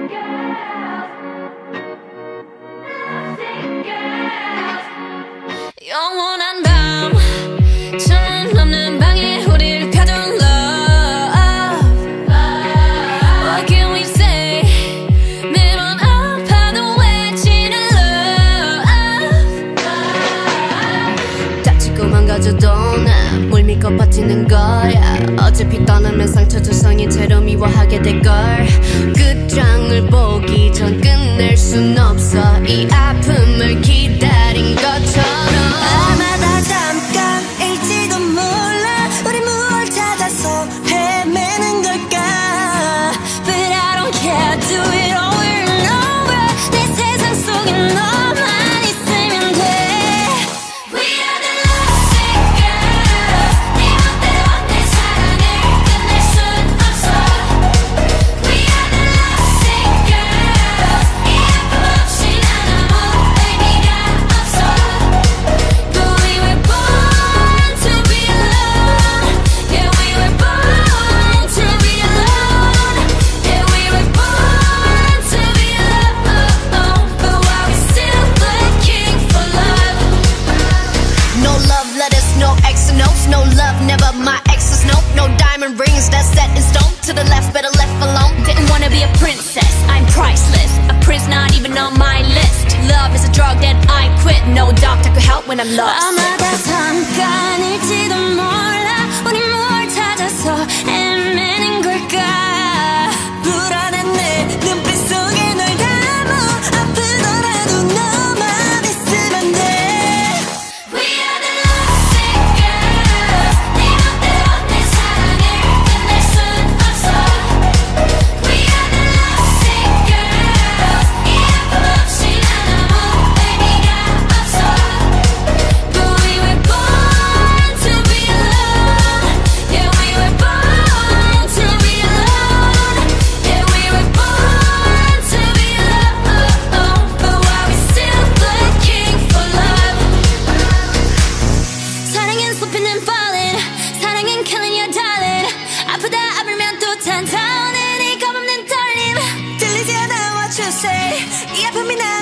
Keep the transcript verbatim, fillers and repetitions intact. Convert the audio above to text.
영원한 밤 천은 없는 방에 우리를 가둔 love. What can we say? 매번 아파도 외치는 love. 다치고 망가져도 난 물 믿고 버티는 거야. 어차피 떠나면 상처 조성이 채로 미워하게 될걸. 끝장을 보기 전 끝낼 순 없어. 이 아픔을 기다린 것처럼. 아마 다 잠깐일지도 몰라. 우리 무얼 찾아서 헤매는 걸까. But I don't care, do it over and over. 내 세상 속에 너만 있으면 돼. We are the lovesick girls. 네 멋대로 내 사랑을 끝낼 순 없어. We are the lovesick girls. 이 아픔 없이 난 아무 의미가 없어. But we were born to be alone. Yeah, we were born to be alone. Yeah, we were born to be alone. But why we still looking for love? No love letters, no X and O's. No love, never my exes, no. No diamond rings, that's set in stone. To the left, better left alone. Didn't wanna be a princess, I'm priceless. A prince not even on my list. Love is a drug that I quit. No doctor could help when I'm lost. 아마 다 잠깐일지도 몰라. 우리 뭘 찾아서 헤매는 걸까. 불안한 내 눈빛 속에 널 담아. 아프더라도 너만 있으면 돼. We are the lovesick girls. 네 멋대로 내 사랑을 끝낼 순 없어. We are the lovesick girls. 이 아픔 없이 난 아무 의미가 없어. But we were born to be alone. Yeah, we were born to be alone. Yeah, we were born to be alone. But why we still looking for love? 사랑은 쏟히는 falling. 사랑은 killing your darling. 아프다 아프면 또 찾아오는 이 겁없는 떨림. 들리지 않아 what you say. 이 아픔이 나